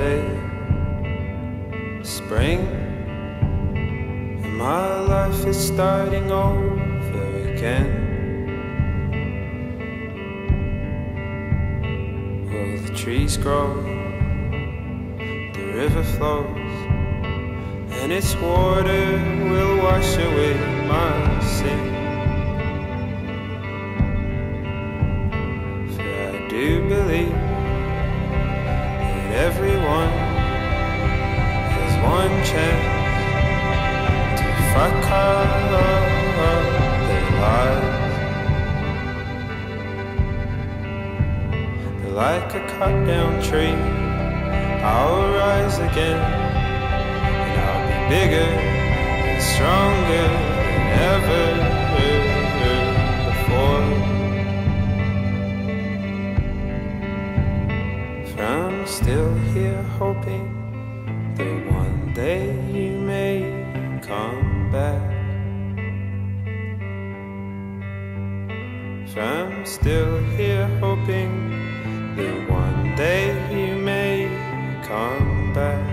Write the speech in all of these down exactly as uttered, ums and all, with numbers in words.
day, spring, and my life is starting over again. Well, the trees grow, the river flows, and its water will wash away my sin. For I do believe that everyone has one chance to fuck up their lives. They're like a cut down tree, I'll rise again, and I'll be bigger and stronger than ever before. For I'm still here hoping that one day you may come back. For I'm still here hoping that one day you may come back.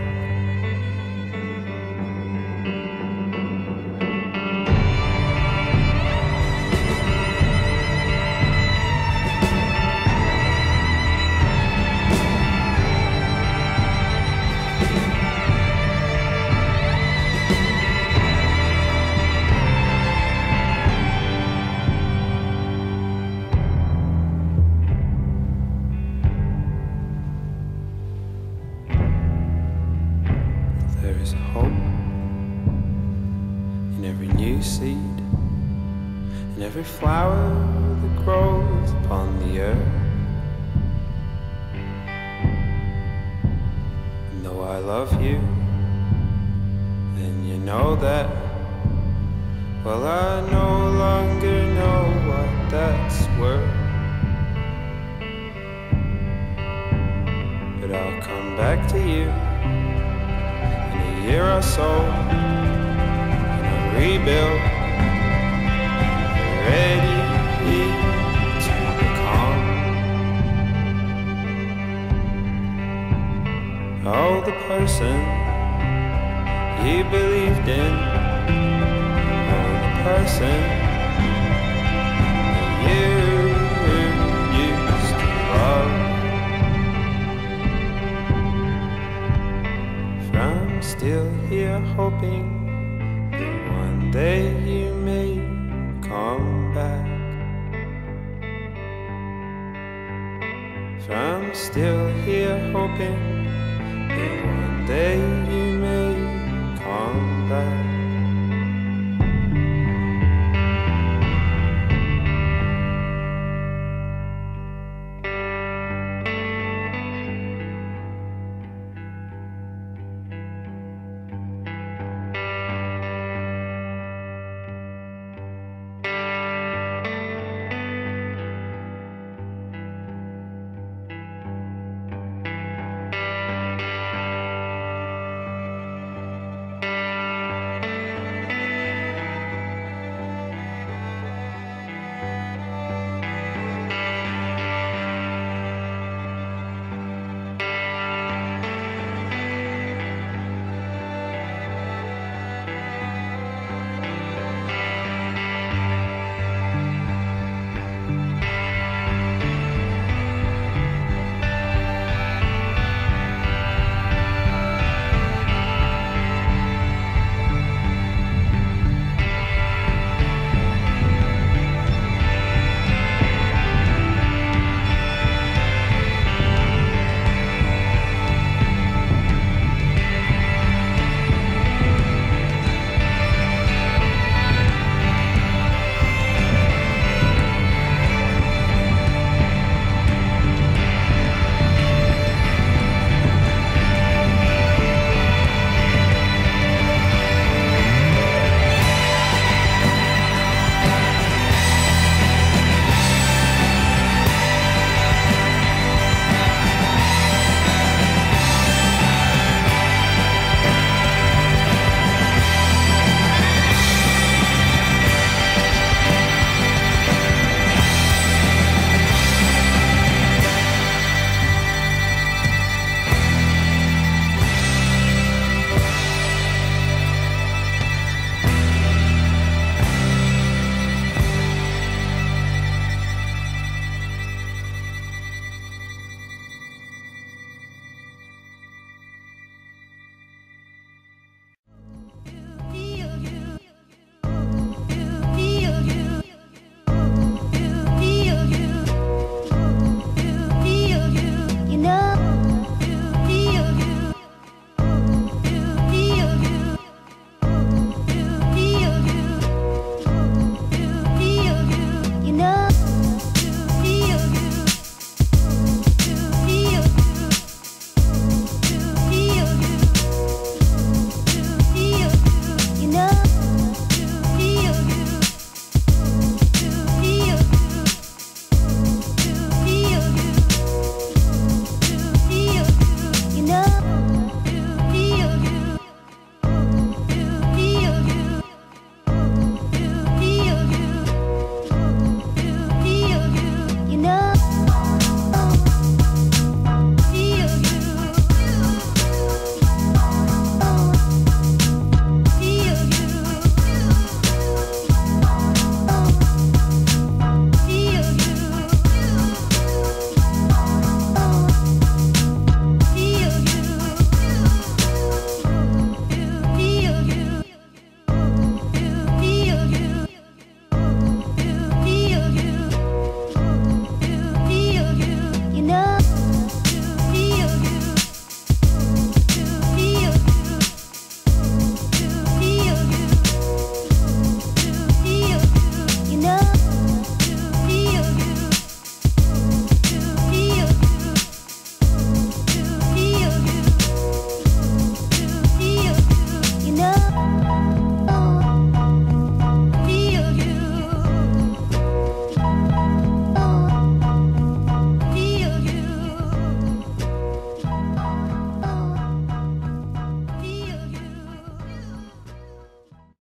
There is hope in every new seed, in every flower that grows upon the earth. And though I love you, and you know that, well, I no longer know what that's worth. But I'll come back to you year or so, and I'll rebuild, ready to become oh, the person you believed in, oh, the person that you used to love. I'm still here hoping that one day you may come back. For I'm still here hoping that one day you may come back.